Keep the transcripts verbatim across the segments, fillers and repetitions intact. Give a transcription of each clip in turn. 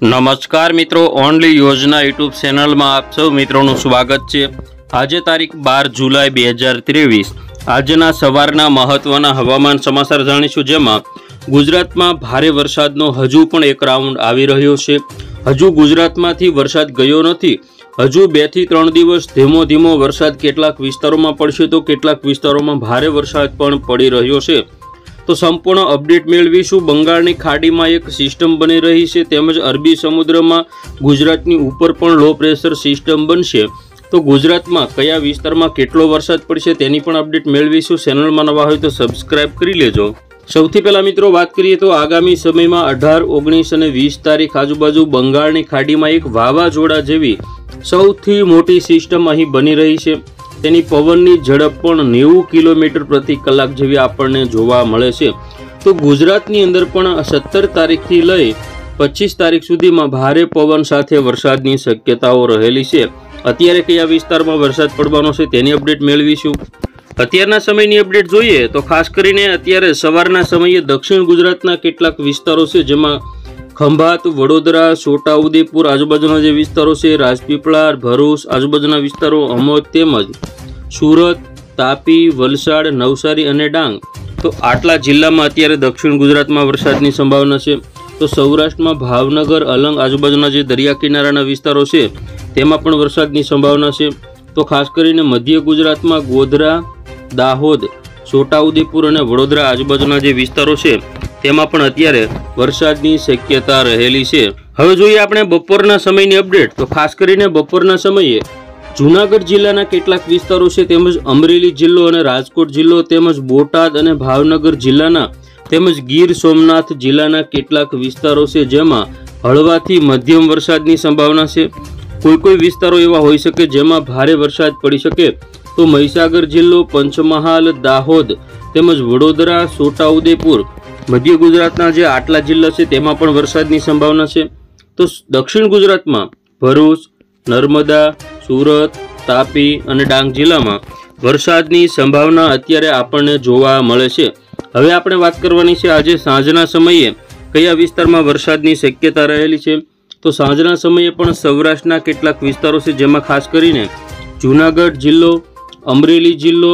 नमस्कार मित्रों, ओनली योजना यूट्यूब चेनल में आप सब मित्रों स्वागत है। आज तारीख बार जुलाई बे हज़ार तेवीस आजना सवारना महत्वना हवामान समाचार जाणीशुं, जेमां गुजरात में भारे वरसादनो हजू पण एक राउंड आवी रह्यो छे। हजू गुजरातमांथी वरसाद गयो नथी। हजू बे थी त्रण दिवस धीमो धीमो वरसाद केटलाक विस्तारों में पड़शे तो केटलाक विस्तारों में भारे वरसाद पण पड़ी रह्यो छे। तो संपूर्ण अपडेट मेळवीशुं। बंगाळनी खाडीमां एक सिस्टम बनी रही है, तेमज अरबी समुद्र में गुजरातनी उपर पण लो प्रेशर सिस्टम बनशे। तो गुजरात में कया विस्तार में केटलो वरसाद पड़शे तेनी पण अपडेट मेळवीशुं। चेनल में नवा होय तो सब्सक्राइब करी लेजो। सौथी पहला मित्रों बात करिए तो आगामी समय में अठार ओगनीस और वीस तारीख आजुबाजु बंगाळनी खाडीमां एक वावाझोड़ा जेवी सौथी मोटी सिस्टम अहीं बनी रही है। तेनी पवननी झड़प पण नेवु किलोमीटर प्रति कलाक जेवी आपणने जोवा मळे छे। तो गुजरातनी अंदर पण सत्तर तारीख थी लई पच्चीस तारीख सुधीमां भारे पवन साथे वरसादनी शक्यताओ रहेली छे। अत्यारे कया विस्तारमां वरसाद पड़वानो छे तेनी अपडेट मेळवीशुं। अत्याરના સમયની અપડેટ જોઈએ તો ખાસ કરીને અત્યારે સવારના સમયે દક્ષિણ ગુજરાતના કેટલાક વિસ્તારો છે, જેમાં ખંભાત, વડોદરા, છોટાઉદેપુર આજુબાજુના જે વિસ્તારો છે, રાજપીપળા, ભરૂચ આજુબાજુના વિસ્તારો, અમોદ તેમજ સુરત, તાપી, વલસાડ, નવસારી અને ડાંગ, તો આટલા જિલ્લામાં અત્યારે દક્ષિણ ગુજરાતમાં વરસાદની સંભાવના છે। તો સૌરાષ્ટ્રમાં ભાવનગર, અલંગ આજુબાજુના જે દરિયા કિનારાના વિસ્તારો છે તેમાં પણ વરસાદની સંભાવના છે। તો ખાસ કરીને મધ્ય ગુજરાતમાં ગોધરા, દાહોદ, છોટાઉદેપુર અને વડોદરા આજુબાજુના જે વિસ્તારો છે તેમાં પણ અત્યારે વરસાદની શક્યતા રહેલી છે। હવે જોઈએ આપણે બપોરના સમયની અપડેટ। તો ખાસ કરીને બપોરના સમયે જૂનાગઢ જિલ્લાના કેટલાક વિસ્તારો છે તેમજ અમરેલી જિલ્લો અને રાજકોટ જિલ્લો તેમજ બોટાદ અને ભાવનગર જિલ્લાના તેમજ ગીર સોમનાથ જિલ્લાના કેટલાક વિસ્તારો છે જેમાં હળવાથી મધ્યમ વરસાદની સંભાવના છે। कोई कोई विस्तारों एवा होई सके जेमां भारे वरसाद पड़ी सके। तो महीसागर जिल्लो, पंचमहाल, दाहोद तेमज वडोदरा, छोटाउदेपुर मध्य गुजरातना जे आटला जिल्ला छे तेमां पण वरसादनी संभावना छे। तो दक्षिण गुजरातमां भरूच, नर्मदा, सूरत, तापी अने डांग जिल्लामां वरसादनी संभावना अत्यारे आपणने जोवा मळे छे। हवे आपणे वात करवानी छे आजे सांजना समये कया विस्तारमां वरसादनी शक्यता रहेली छे। तो सांजना समये पण सौराष्ट्रना केटलाक विस्तारो छे जेमां खास करीने जूनागढ़ जिल्लो, अमरेली जिल्लो,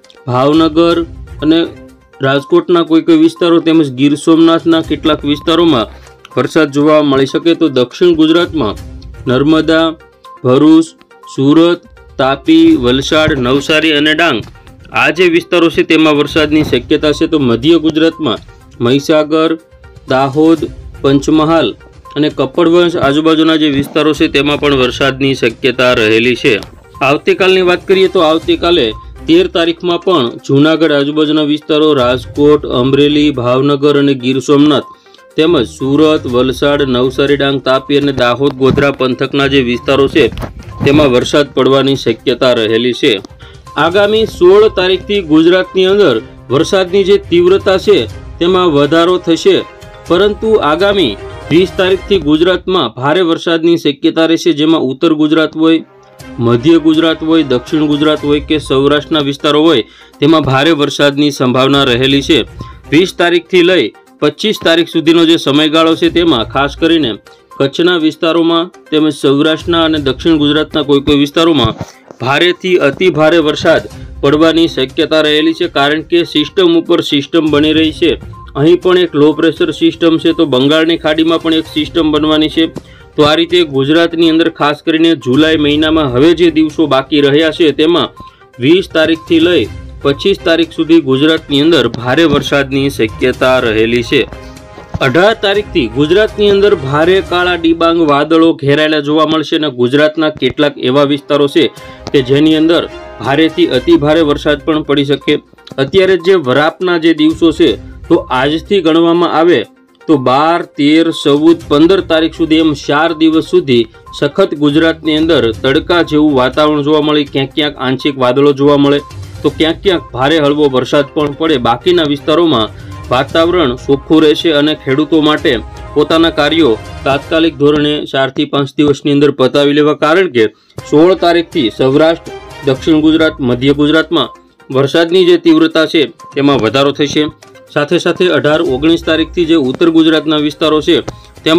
भावनगर अने राजकोटना कोई कोई विस्तारो तेमज गीर सोमनाथना केटलाक विस्तारोमां वरसाद जोवा मळी शके। तो दक्षिण गुजरातमां नर्मदा, भरूच, सूरत, तापी, वलसाड, नवसारी अने डांग आ जे विस्तारो छे तेमां वरसादनी शक्यता छे। तो मध्य गुजरातमां महीसागर, दाहोद, पंचमहाल અને કપડવંશ આજુબાજુના જે વિસ્તારો છે તેમાં પણ વરસાદની શક્યતા રહેલી છે। આવતીકાલની વાત કરીએ તો આવતીકાલે તેર તારીખમાં પણ જૂનાગઢ આજુબાજુના વિસ્તારો, રાજકોટ, અમરેલી, ભાવનગર અને ગીર સોમનાથ તેમજ સુરત, વલસાડ, નવસારી, ડાંગ, તાપી અને દાહોદ, ગોધરા પંથકના જે વિસ્તારો છે તેમાં વરસાદ પડવાની શક્યતા રહેલી છે। આગામી સોળ તારીખથી ગુજરાતની અંદર વરસાદની જે તીવ્રતા છે તેમાં વધારો થશે, પરંતુ આગામી વીસ तारीख थी गुजरात में भारे वरसादनी शक्यता रहेशे, जेमां उत्तर गुजरात होय, मध्य गुजरात होय, दक्षिण गुजरात होय के सौराष्ट्रना विस्तारो होय तेमां भारे वरसादनी संभावना रहेली छे। वीस तारीख थी लई पच्चीस तारीख सुधीनो जे समयगाळो छे तेमां खास करीने कच्छना विस्तारोमां तेमज सौराष्ट्रना अने दक्षिण गुजरातना कोई कोई विस्तारोमां भारेथी अति भारे वरसाद पड़वानी शक्यता रहेली छे, कारण के सिस्टम उपर सिस्टम बनी रही छे। અહીં પણ એક લો પ્રેશર સિસ્ટમ છે, તો બંગાળની ખાડીમાં પણ એક સિસ્ટમ બનવાની છે। તો આ રીતે ગુજરાતની અંદર ખાસ કરીને જુલાઈ મહિનામાં હવે જે દિવસો બાકી રહ્યા છે તેમાં વીસ તારીખથી લઈ પચીસ તારીખ સુધી ગુજરાતની અંદર ભારે વરસાદની શક્યતા રહેલી છે। અઢાર તારીખથી ગુજરાતની અંદર ભારે કાળા ડિબાંગ વાદળો ઘેરાયેલા જોવા મળશે અને ગુજરાતના કેટલાક એવા વિસ્તારો છે કે જેની અંદર ભારેથી અતિ ભારે વરસાદ પણ પડી શકે। અત્યારે જે વરાપના જે દિવસો છે तो આજથી ગણવામાં આવે તો બાર, તેર, ચૌદ, પંદર તારીખ સુધી એમ ચાર દિવસ સુધી સખત ગુજરાતની અંદર તડકા જેવું વાતાવરણ જોવા મળે, ક્યાંક ક્યાંક આંશિક વાદળો જોવા મળે, તો ક્યાંક ક્યાંક ભારે હળવો વરસાદ પણ પડે। બાકીના વિસ્તારોમાં વાતાવરણ ચોખ્ખું રહેશે અને ખેડૂતો માટે પોતાના કાર્યો તાત્કાલિક ધોરણે ચારથી પાંચ દિવસની અંદર પતાવી લેવા, કારણ કે સોળ તારીખથી સૌરાષ્ટ્ર, દક્ષિણ ગુજરાત, મધ્ય ગુજરાતમાં વરસાદની જે તીવ્રતા છે તેમાં વધારો થશે। સાથે સાથે અઢાર ઓગણીસ તારીખથી જે ઉત્તર ગુજરાતના વિસ્તારો છે તેમજ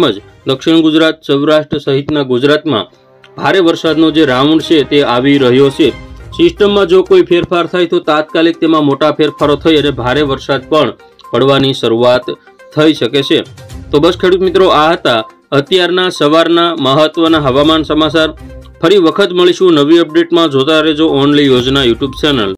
દક્ષિણ ગુજરાત, સૌરાષ્ટ્ર સહિતના ગુજરાતમાં ભારે વરસાદનો જે રાઉન્ડ છે તે આવી રહ્યો છે। સિસ્ટમમાં જો કોઈ ફેરફાર થાય તો તાત્કાલિક તેમાં મોટા ફેરફારો થઈ અને ભારે વરસાદ પણ પડવાની શરૂઆત થઈ શકે છે। તો બસ ખેડૂત મિત્રો, આ હતા અત્યારના સવારના મહત્વના હવામાન સમાચાર। ફરી વખત મળીશું નવી અપડેટમાં। જોતા રહેજો ઓનલી યોજના યુટ્યુબ ચેનલ।